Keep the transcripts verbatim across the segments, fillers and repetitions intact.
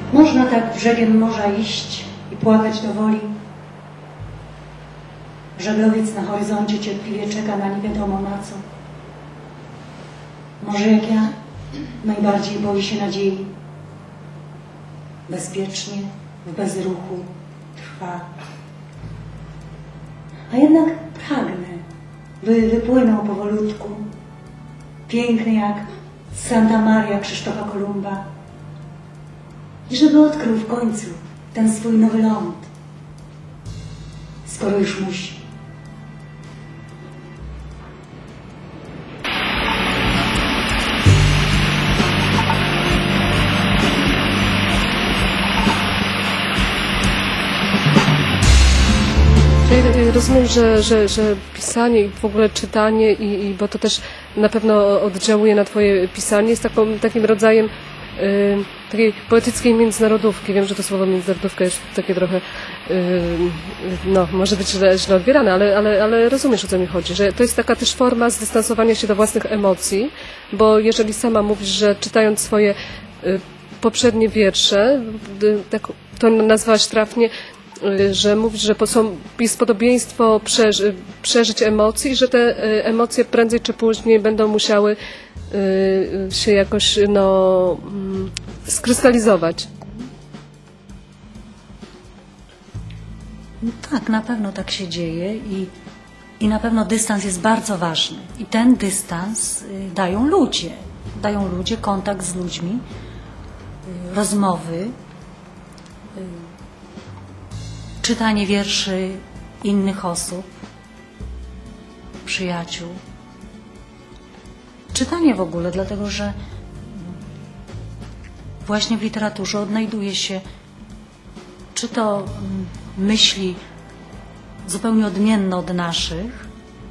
Można tak brzegiem morza iść i płakać do woli. Żaglowiec na horyzoncie cierpliwie czeka na nie wiadomo na co. Może jak ja najbardziej boi się nadziei. Bezpiecznie, w bezruchu trwa. A jednak pragnę, by wypłynął powolutku, piękny jak Santa Maria Krzysztofa Kolumba, i żeby odkrył w końcu ten swój nowy ląd, skoro już musi. Rozumiem, że, że, że pisanie i w ogóle czytanie, i, i, bo to też na pewno oddziałuje na Twoje pisanie, jest taką, takim rodzajem y, takiej poetyckiej międzynarodówki. Wiem, że to słowo międzynarodówka jest takie trochę, y, no, może być źle, źle odbierane, ale, ale, ale rozumiesz, o co mi chodzi, że to jest taka też forma zdystansowania się do własnych emocji, bo jeżeli sama mówisz, że czytając swoje y, poprzednie wiersze, y, tak to nazwałaś trafnie, że mówisz, że są, jest podobieństwo przeży, przeżyć emocji i że te emocje prędzej czy później będą musiały y, się jakoś no, y, skrystalizować. Tak, na pewno tak się dzieje i, i na pewno dystans jest bardzo ważny. I ten dystans y, dają ludzie. Dają ludzie, kontakt z ludźmi, y, rozmowy, y, czytanie wierszy innych osób, przyjaciół. Czytanie w ogóle, dlatego że właśnie w literaturze odnajduje się czy to myśli zupełnie odmienne od naszych,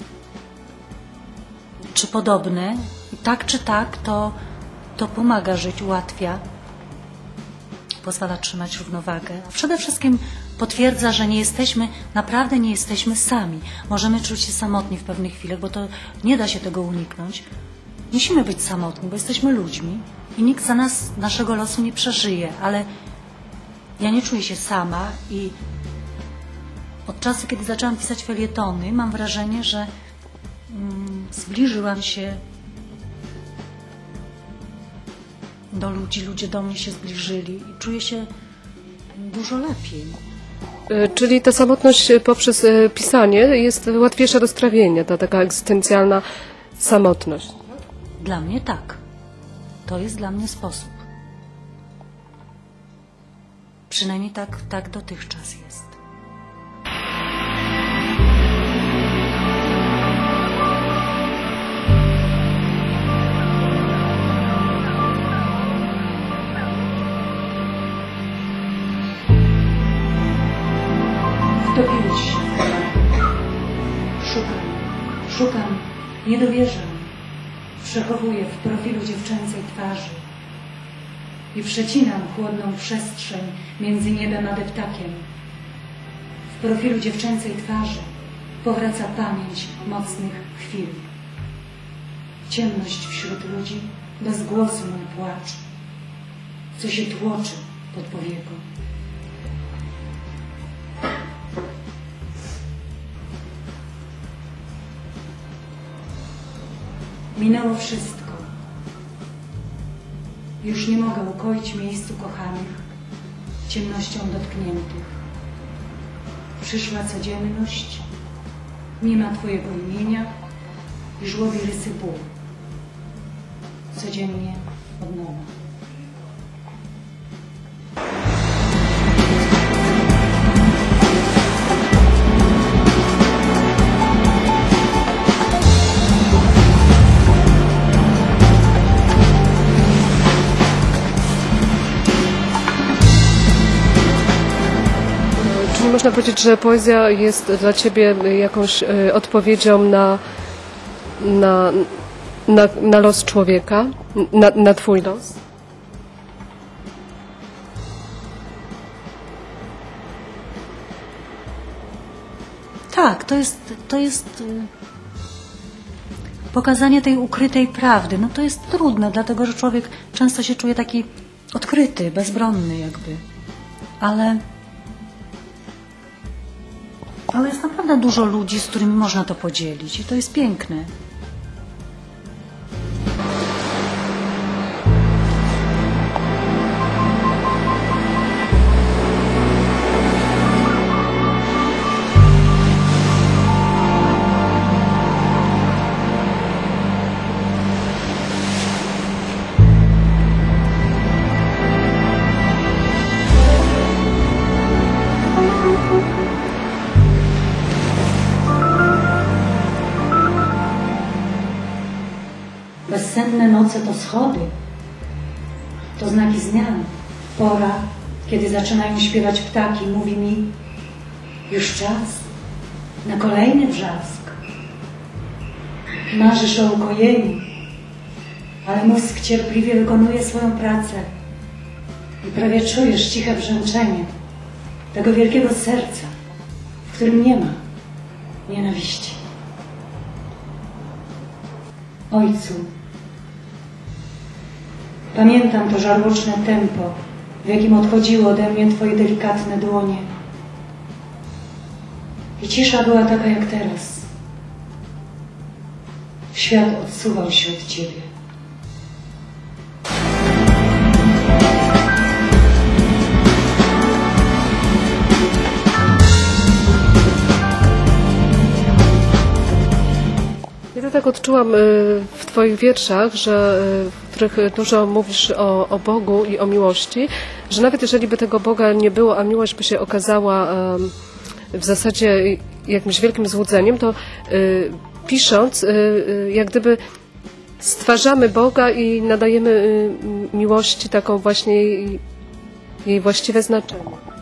czy podobne. I tak czy tak to, to pomaga żyć, ułatwia, pozwala trzymać równowagę. A przede wszystkim potwierdza, że nie jesteśmy, naprawdę nie jesteśmy sami. Możemy czuć się samotni w pewnych chwilach, bo to nie da się tego uniknąć. Musimy być samotni, bo jesteśmy ludźmi i nikt za nas naszego losu nie przeżyje, ale ja nie czuję się sama i od czasu, kiedy zaczęłam pisać felietony, mam wrażenie, że mm, zbliżyłam się do ludzi, ludzie do mnie się zbliżyli i czuję się dużo lepiej. Czyli ta samotność poprzez pisanie jest łatwiejsza do strawienia, ta taka egzystencjalna samotność. Dla mnie tak. To jest dla mnie sposób. Przynajmniej tak, tak dotychczas jest. Wtopiłeś się w temat. Szukam, szukam, nie dowierzam. Przechowuję w profilu dziewczęcej twarzy i przecinam chłodną przestrzeń między niebem a deptakiem. W profilu dziewczęcej twarzy powraca pamięć mocnych chwil. Ciemność wśród ludzi, bez głosu mój płacz, co się tłoczy pod powieką. Minęło wszystko. Już nie mogę ukoić miejscu kochanych, ciemnością dotkniętych. Przyszła codzienność, nie ma Twojego imienia i żłobi rysy ból. Codziennie od nowa. Można powiedzieć, że poezja jest dla Ciebie jakąś odpowiedzią na, na, na, na los człowieka, na, na Twój los? Tak, to jest, to jest pokazanie tej ukrytej prawdy. No to jest trudne, dlatego że człowiek często się czuje taki odkryty, bezbronny jakby. Ale, ale jest naprawdę dużo ludzi, z którymi można to podzielić i to jest piękne. Bezsenne noce to schody, to znaki zmian. Pora, kiedy zaczynają śpiewać ptaki, mówi mi: już czas na kolejny wrzask. Marzysz o ukojeniu, ale mózg cierpliwie wykonuje swoją pracę i prawie czujesz ciche brzęczenie tego wielkiego serca, w którym nie ma nienawiści. Ojcu, pamiętam to żarłoczne tempo, w jakim odchodziły ode mnie Twoje delikatne dłonie. I cisza była taka jak teraz. Świat odsuwał się od Ciebie. Ja to tak odczułam w Twoich wierszach, że, w których dużo mówisz o, o Bogu i o miłości, że nawet jeżeli by tego Boga nie było, a miłość by się okazała w zasadzie jakimś wielkim złudzeniem, to pisząc, jak gdyby stwarzamy Boga i nadajemy miłości taką właśnie jej, jej właściwe znaczenie.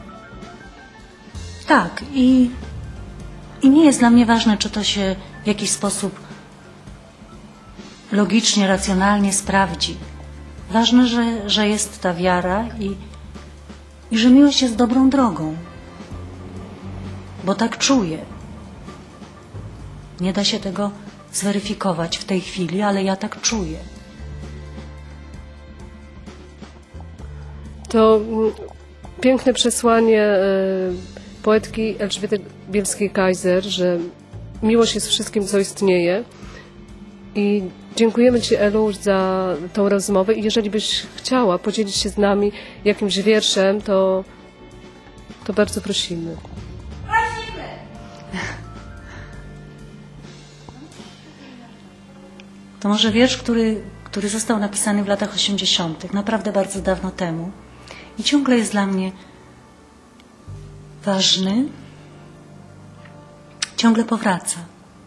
Tak, i, i nie jest dla mnie ważne, czy to się w jakiś sposób logicznie, racjonalnie sprawdzi. Ważne, że, że jest ta wiara i, i że miłość jest dobrą drogą. Bo tak czuję. Nie da się tego zweryfikować w tej chwili, ale ja tak czuję. To piękne przesłanie poetki Elżbiety Bielskiej-Kaiser, że miłość jest wszystkim, co istnieje. I dziękujemy Ci, Elu, za tą rozmowę i jeżeli byś chciała podzielić się z nami jakimś wierszem, to, to bardzo prosimy. Prosimy! To może wiersz, który, który został napisany w latach osiemdziesiątych, naprawdę bardzo dawno temu i ciągle jest dla mnie ważny, ciągle powraca.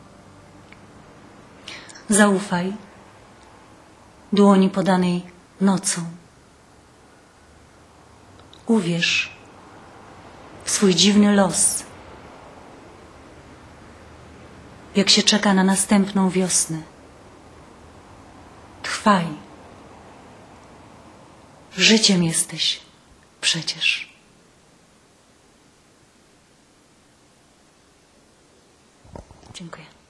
Zaufaj dłoni podanej nocą. Uwierz w swój dziwny los, jak się czeka na następną wiosnę. Trwaj. Życiem jesteś przecież. Dziękuję.